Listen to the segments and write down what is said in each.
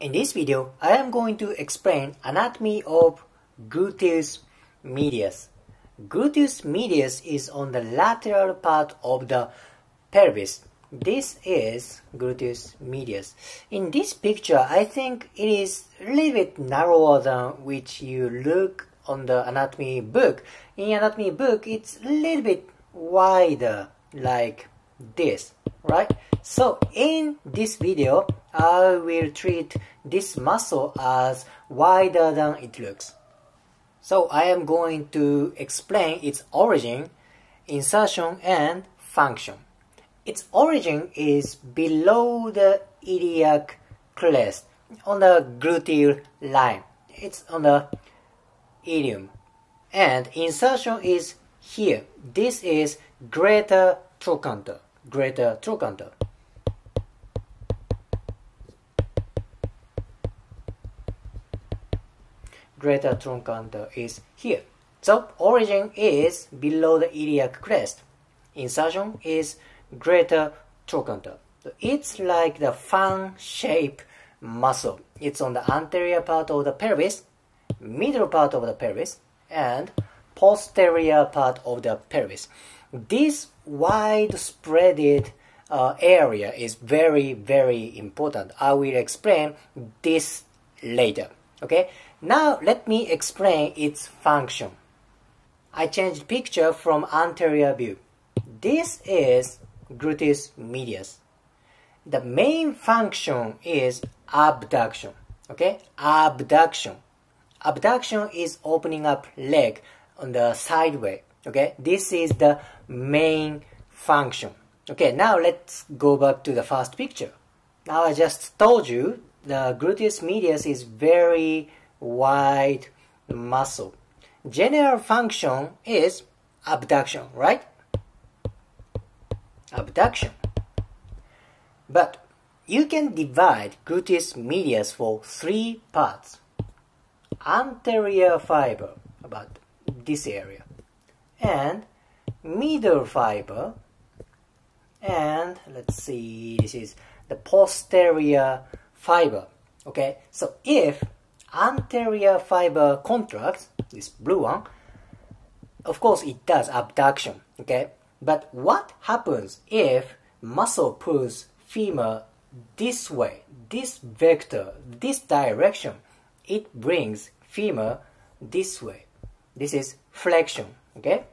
In this video, I am going to explain anatomy of gluteus medius. Gluteus medius is on the lateral part of the pelvis. This is gluteus medius. In this picture, I think it is a little bit narrower than which you look on the anatomy book. In anatomy book, it's a little bit wider like this, right? So in this video, I will treat this muscle as wider than it looks. So I am going to explain its origin, insertion, and function. Its origin is below the iliac crest, on the gluteal line. It's on the ilium. And insertion is here. This is greater trochanter. Greater trochanter. Greater trochanter is here. So origin is below the iliac crest. Insertion is greater trochanter. So it's like the fan-shaped muscle. It's on the anterior part of the pelvis, middle part of the pelvis, and posterior part of the pelvis. This widespread area is very, very important. I will explain this later. Okay? Now let me explain its function. I changed picture from anterior view. This is gluteus medius. The main function is abduction. Okay? Abduction. Abduction is opening up leg on the sideway. Okay? This is the main function. Okay, now let's go back to the first picture. Now I just told you the gluteus medius is very wide muscle. General function is abduction, right? Abduction. But you can divide gluteus medius for three parts. Anterior fiber, about this area, and middle fiber, and let's see, this is the posterior fiber. Okay, so if anterior fiber contracts, this blue one, of course it does abduction. Okay, but what happens if muscle pulls femur this way, this vector, this direction? It brings femur this way. This is flexion. Okay,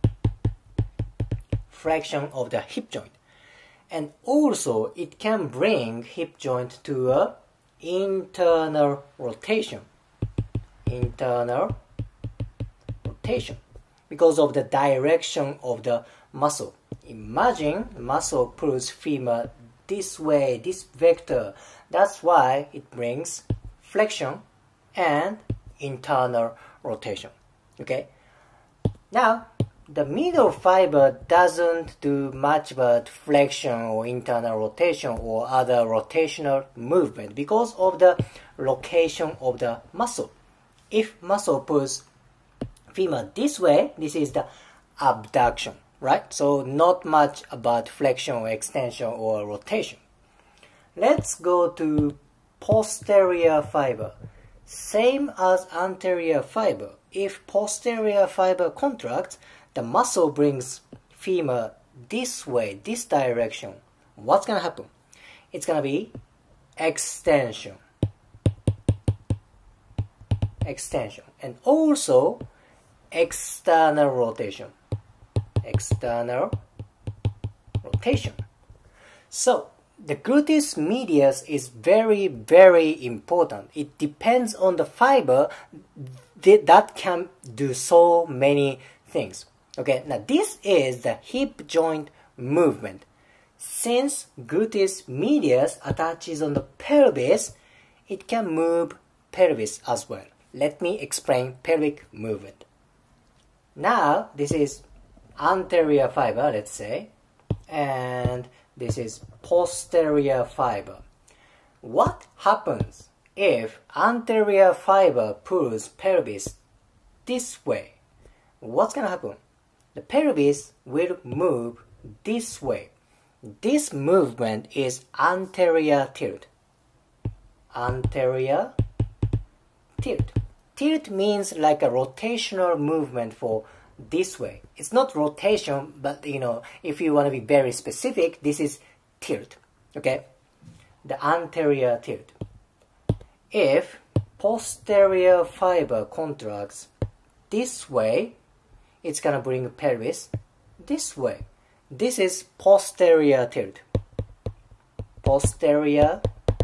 flexion of the hip joint. And also it can bring hip joint to a internal rotation. Internal rotation. Because of the direction of the muscle. Imagine muscle pulls femur this way, this vector. That's why it brings flexion and internal rotation. Okay? Now, the middle fiber doesn't do much but flexion or internal rotation or other rotational movement because of the location of the muscle. If muscle pulls femur this way, this is the abduction, right? So not much about flexion or extension or rotation. Let's go to posterior fiber. Same as anterior fiber. If posterior fiber contracts, the muscle brings femur this way, this direction. What's gonna happen? It's gonna be extension. Extension. And also external rotation. External rotation. So the gluteus medius is very, very important. It depends on the fiber that can do so many things. Okay, now this is the hip joint movement. Since gluteus medius attaches on the pelvis, it can move pelvis as well. Let me explain pelvic movement. Now, this is anterior fiber, let's say, and this is posterior fiber. What happens if anterior fiber pulls pelvis this way? What's gonna happen? The pelvis will move this way. This movement is anterior tilt. anterior tilt. Tilt means like a rotational movement for this way. It's not rotation, but if you want to be very specific, this is tilt. Okay? The anterior tilt. If posterior fiber contracts this way, it's gonna bring pelvis this way. This is posterior tilt. Posterior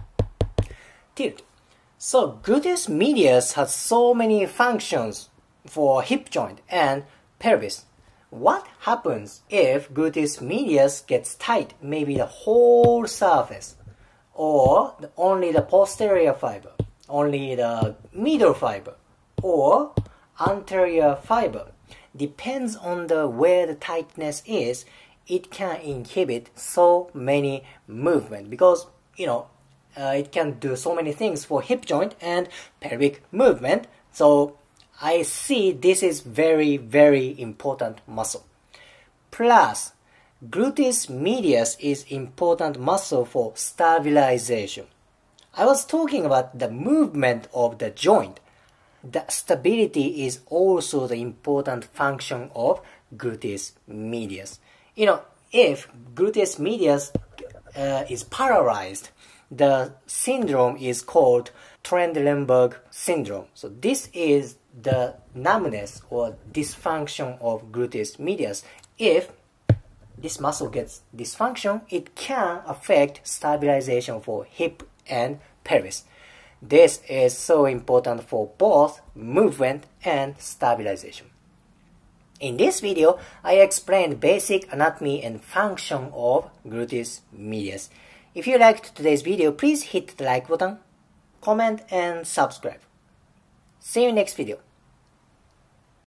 tilt. So gluteus medius has so many functions for hip joint and pelvis. What happens if gluteus medius gets tight, maybe the whole surface, or only the posterior fiber, only the middle fiber, or anterior fiber? Depends on where the tightness is, it can inhibit so many movement because it can do so many things for hip joint and pelvic movement. So I see this is very, very important muscle. Plus, gluteus medius is important muscle for stabilization. I was talking about the movement of the joint. The stability is also the important function of gluteus medius. If gluteus medius is paralyzed, the syndrome is called Trendelenburg syndrome. So this is the numbness or dysfunction of gluteus medius. If this muscle gets dysfunction, it can affect stabilization for hip and pelvis. This is so important for both movement and stabilization. In this video, I explained basic anatomy and function of gluteus medius. If you liked today's video, please hit the like button, comment and subscribe. See you next video.